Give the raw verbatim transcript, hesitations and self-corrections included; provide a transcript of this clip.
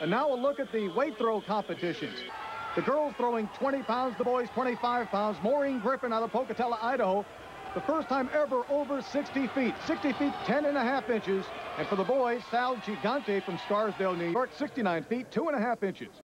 And now a look at the weight throw competitions. The girls throwing twenty pounds, the boys twenty-five pounds. Maureen Griffin out of Pocatello, Idaho. The first time ever over sixty feet. sixty feet, ten and a half inches. And for the boys, Sal Gigante from Scarsdale, New York, sixty-nine feet, two and a half inches.